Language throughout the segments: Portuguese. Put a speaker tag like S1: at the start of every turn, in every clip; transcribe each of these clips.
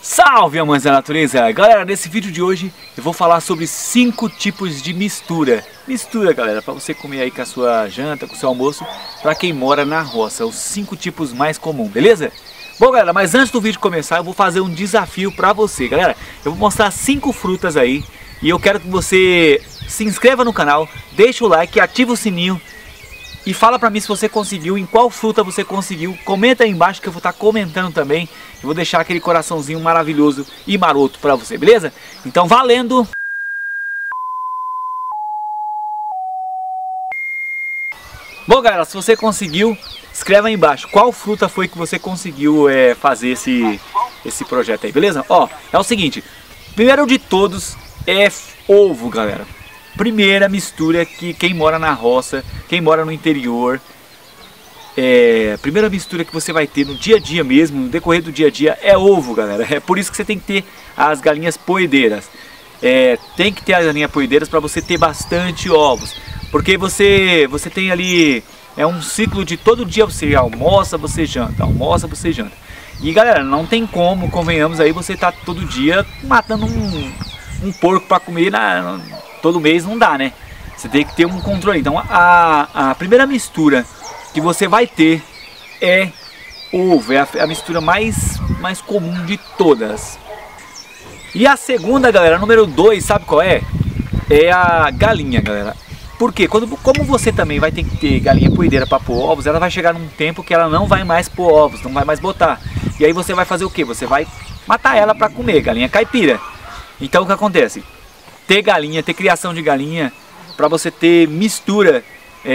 S1: Salve, amantes da natureza! Galera, nesse vídeo de hoje eu vou falar sobre 5 tipos de mistura. Mistura, galera, para você comer aí com a sua janta, com o seu almoço, para quem mora na roça. Os 5 tipos mais comuns, beleza? Bom, galera, mas antes do vídeo começar eu vou fazer um desafio para você. Galera, eu vou mostrar 5 frutas aí e eu quero que você se inscreva no canal, deixa o like, ativa o sininho e fala pra mim se você conseguiu, em qual fruta você conseguiu. Comenta aí embaixo que eu vou estar comentando também. Eu vou deixar aquele coraçãozinho maravilhoso e maroto pra você, beleza? Então valendo! Bom, galera, se você conseguiu, escreve aí embaixo qual fruta foi que você conseguiu fazer esse projeto aí, beleza? Ó, é o seguinte, primeiro de todos é ovo, galera. Primeira mistura que quem mora na roça, quem mora no interior, primeira mistura que você vai ter no dia a dia mesmo, no decorrer do dia a dia, é ovo, galera. É por isso que você tem que ter as galinhas poedeiras. Tem que ter as galinhas poedeiras para você ter bastante ovos. Porque você tem ali, um ciclo de todo dia você almoça, você janta, almoça, você janta. E galera, não tem como, convenhamos aí, você tá todo dia matando um porco para comer todo mês, não dá, né? Você tem que ter um controle. Então a primeira mistura que você vai ter é ovo, é a mistura mais comum de todas. E a segunda, galera, número 2, sabe qual é? É a galinha, galera. Por quê? Como você também vai ter que ter galinha poedeira para pôr ovos, ela vai chegar num tempo que ela não vai mais pôr ovos, não vai mais botar. E aí você vai fazer o quê? Você vai matar ela para comer, galinha caipira. Então o que acontece? Ter galinha, ter criação de galinha, para você ter mistura,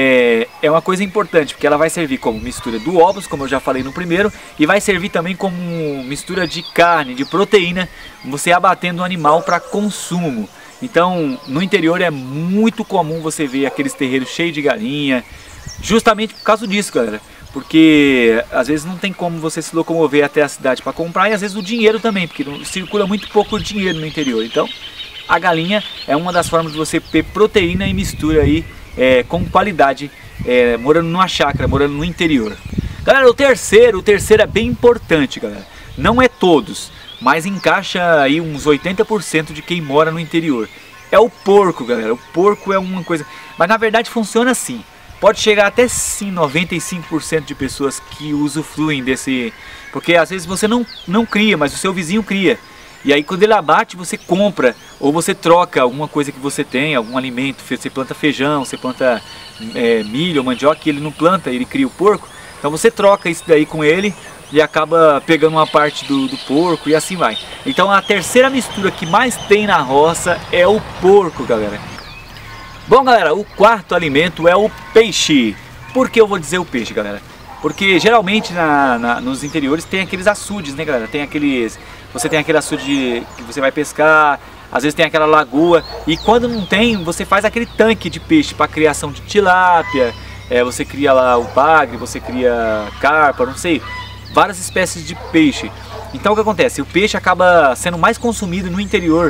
S1: é uma coisa importante, porque ela vai servir como mistura do ovos, como eu já falei no primeiro, e vai servir também como mistura de carne, de proteína, você abatendo o animal para consumo. Então, no interior é muito comum você ver aqueles terreiros cheios de galinha, justamente por causa disso, galera. Porque às vezes não tem como você se locomover até a cidade para comprar, e às vezes o dinheiro também, porque circula muito pouco dinheiro no interior. Então, a galinha é uma das formas de você ter proteína e mistura aí com qualidade, morando numa chácara, morando no interior. Galera, o terceiro é bem importante, galera. Não é todos, mas encaixa aí uns 80% de quem mora no interior. É o porco, galera. O porco é uma coisa, mas na verdade funciona assim. Pode chegar até sim 95% de pessoas que usufruem desse, porque às vezes você não cria, mas o seu vizinho cria. E aí quando ele abate, você compra ou você troca alguma coisa que você tem, algum alimento. Você planta feijão, você planta milho ou mandioca, que ele não planta, ele cria o porco. Então você troca isso daí com ele e acaba pegando uma parte do porco e assim vai. Então a terceira mistura que mais tem na roça é o porco, galera. Bom, galera, o quarto alimento é o peixe. Por que eu vou dizer o peixe, galera? Porque geralmente nos interiores tem aqueles açudes, né, galera? Você tem aquele açude que você vai pescar, às vezes tem aquela lagoa, e quando não tem, você faz aquele tanque de peixe para criação de tilápia, você cria lá o bagre, você cria carpa, não sei, várias espécies de peixe. Então o que acontece? O peixe acaba sendo mais consumido no interior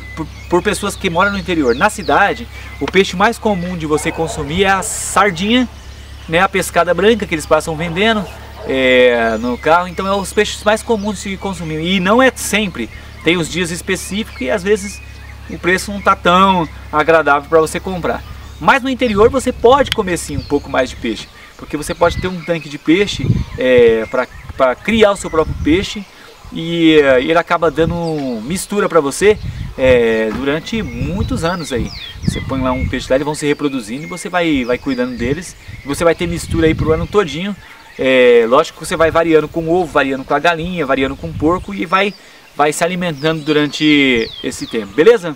S1: por pessoas que moram no interior. Na cidade, o peixe mais comum de você consumir é a sardinha, né, a pescada branca que eles passam vendendo no carro. Então é os peixes mais comuns de se consumir. E não é sempre, tem os dias específicos e às vezes o preço não está tão agradável para você comprar. Mas no interior você pode comer sim um pouco mais de peixe, porque você pode ter um tanque de peixe para criar o seu próprio peixe, e ele acaba dando mistura para você durante muitos anos aí. Você põe lá um peixe lá, eles vão se reproduzindo e você vai cuidando deles, e você vai ter mistura aí pro ano todinho. Lógico que você vai variando com o ovo, variando com a galinha, variando com o porco, e vai se alimentando durante esse tempo, beleza?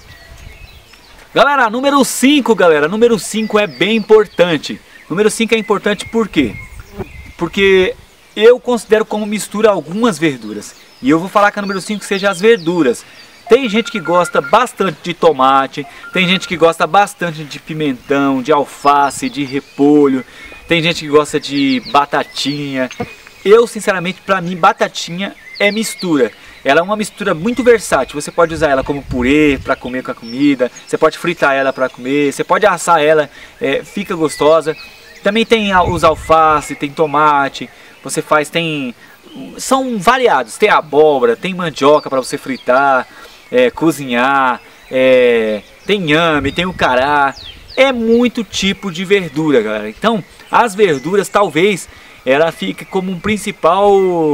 S1: Galera, número 5, galera, número 5 é bem importante. Número 5 é importante por quê? Porque eu considero como mistura algumas verduras. E eu vou falar que a número 5 seja as verduras. Tem gente que gosta bastante de tomate, tem gente que gosta bastante de pimentão, de alface, de repolho, tem gente que gosta de batatinha. Eu, sinceramente, para mim, batatinha é mistura. Ela é uma mistura muito versátil. Você pode usar ela como purê para comer com a comida, você pode fritar ela para comer, você pode assar ela, fica gostosa. Também tem os alface, tem tomate, você faz, tem são variados, tem abóbora, tem mandioca para você fritar, cozinhar, tem inhame, tem o cará, é muito tipo de verdura, galera. Então as verduras talvez ela fique como um principal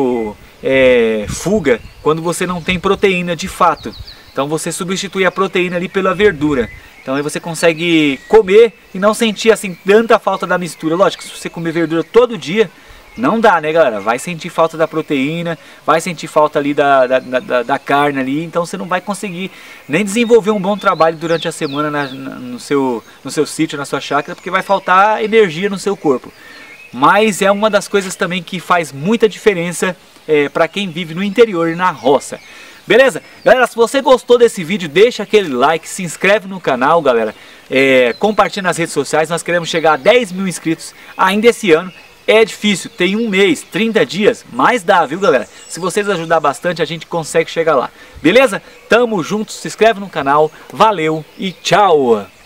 S1: fuga quando você não tem proteína de fato. Então você substitui a proteína ali pela verdura. Então aí você consegue comer e não sentir assim tanta falta da mistura. Lógico que se você comer verdura todo dia, não dá, né, galera? Vai sentir falta da proteína, vai sentir falta ali da carne ali. Então você não vai conseguir nem desenvolver um bom trabalho durante a semana no seu sítio, na sua chácara, porque vai faltar energia no seu corpo. Mas é uma das coisas também que faz muita diferença para quem vive no interior e na roça. Beleza? Galera, se você gostou desse vídeo, deixa aquele like, se inscreve no canal, galera. Compartilha nas redes sociais, nós queremos chegar a 10 mil inscritos ainda esse ano. É difícil, tem um mês, 30 dias, mas dá, viu, galera? Se vocês ajudar bastante, a gente consegue chegar lá. Beleza? Tamo junto, se inscreve no canal, valeu e tchau!